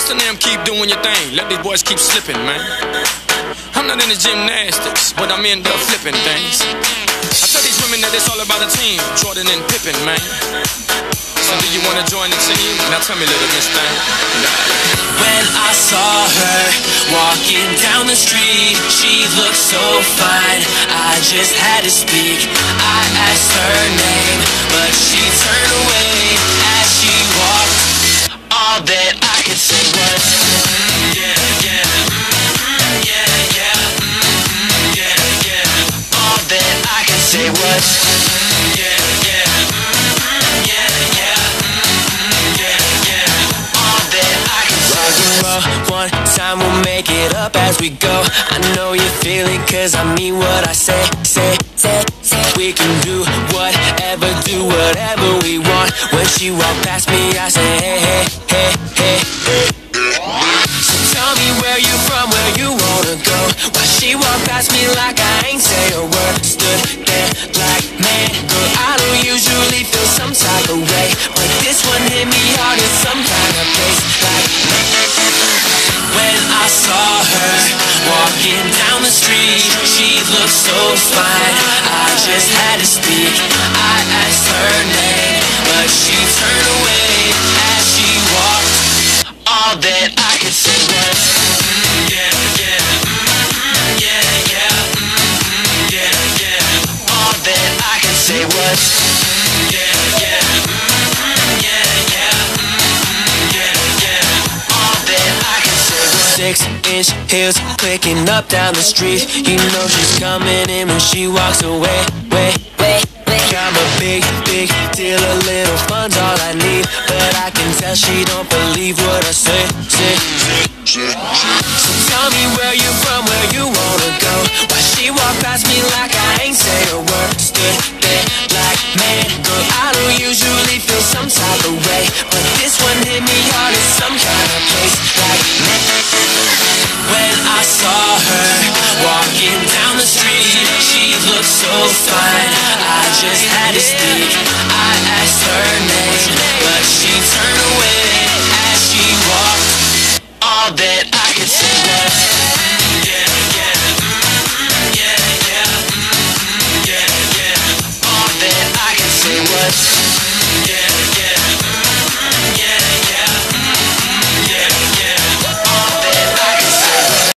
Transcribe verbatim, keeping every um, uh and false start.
Listen to them, keep doing your thing. Let these boys keep slipping, man. I'm not into gymnastics, but I'm into flipping things. I tell these women that it's all about a team, Jordan and Pippen, man. So do you wanna join the team? Now tell me, little miss thing. When I saw her walking down the street, she looked so fine, I just had to speak. I asked her name, but she turned away as she walked. All that I could say was, mm, yeah, yeah, mm, yeah, yeah, mm, yeah, yeah. All that I could say was, mm, yeah, yeah, mm, yeah, yeah, mm, yeah, yeah. All that I could say was, rock and roll, one time we'll make it up as we go. I know you feel it, cause I mean what I say, say, say, say. We can do whatever, do whatever we want. When she walked past me, I say, hey, hey, hey, hey, hey. So tell me where you from, where you wanna go. Why she walked past me like I ain't say a word. Stood there like, man, girl, I don't usually feel some type of way, but this one hit me hard in some kind of place. Like, when I saw her walking down the street, she looked so fine, I just had to speak. I asked her name, but she turned away as she walked. All that I could say was, mm, yeah, yeah, mm, yeah, yeah, mm, yeah, yeah. All that I could say was, mm, yeah, yeah, mm, yeah, yeah, mm, yeah, yeah. All that I could say was, six-inch heels clicking up down the street. You know she's coming in when she walks away, way, way. I'm a big, big deal, a little fun's all I need, but I can tell she don't believe what I say, say, say. So tell me where you from, where you wanna go. Why she walked past me like I ain't say a word. Stood there like, man, girl, I don't usually feel